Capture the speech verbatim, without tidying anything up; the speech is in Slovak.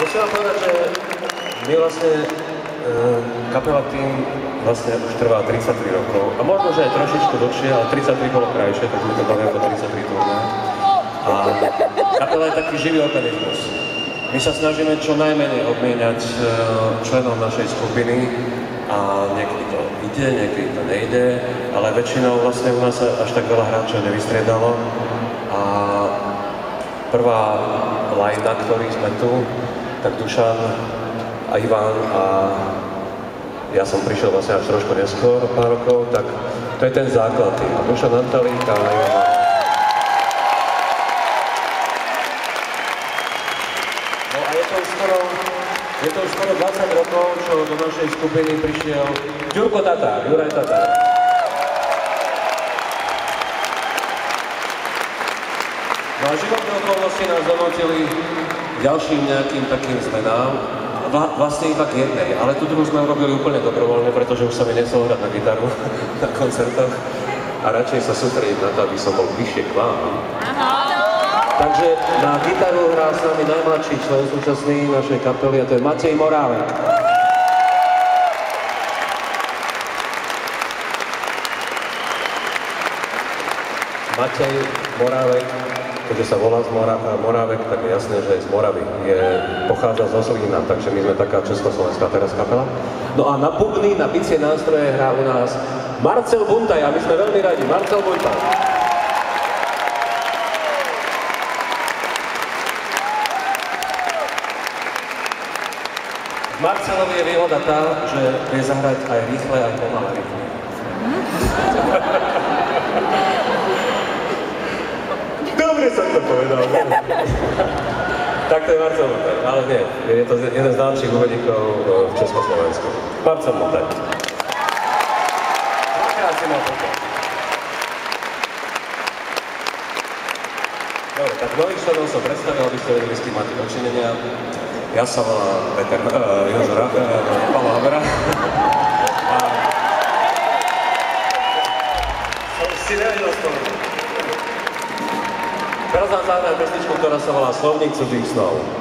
Musím vám povedať, že my vlastne kapela Tým vlastne už trvá tridsaťtri rokov a možno, že aj trošičku dlhšie, ale tridsaťtri bolo krajšie, tak sme to dali ako tridsaťtri turné. A kapela je taký živý organizmus. My sa snažíme čo najmenej obmieniať členom našej skupiny a niekedy to ide, niekedy to nejde, ale väčšinou vlastne u nás až tak veľa hráčov nevystriedalo. A prvá lajna, ktorí sme tu, tak Dušan a Ivan a ja som prišiel vlastne až trošku neskôr, pár rokov, tak to je ten základ. A Dušan Antalík a Ivan. No a je to už skoro, je to už skoro dvadsať rokov, čo do našej skupiny prišiel Ďurko Tatár, Juraj Tatár. No a životné okolnosti nás donútili ďalším nejakým takým zmenám. Vlastne iba k jednej, ale tú druhú sme urobili úplne dobrovoľne, pretože už sa mi nechcelo hrať na gitaru na koncertoch a radšej sa sústrediť na to, aby som bol bližšie k vám. Takže na gitaru hrá s nami najmladší člen súčasný našej kapely a to je Matej Morávek. Matej Morávek, keďže sa volá z Mora, Morávek, tak je jasné, že je z Moravy. Je, pochádza zo Zlína, takže my sme taká československá teraz kapela. No a na bubny, na bicie nástroje hrá u nás Marcel Buntaj a my sme veľmi radi. Marcel Buntaj. Marcelovi je výhoda tá, že vie zahrať aj rýchle, aj pomalé rytmy. Dobre som to povedal. Tak to je Marcel Buntaj, ale nie, je to jeden z najlepších hudobníkov v Československu. Marcel Buntaj. Dvakrát si mal potom. Dobre, tak nových členov som predstavil, aby ste vedeli, s kým máte dočinenia. Ja sa volám Peter, uh, Jožo Ra, uh, Pavol Habera. A som si nevedel spolu. Teraz nám zahrám pesničku, ktorá sa volá Slovník cudzích snov.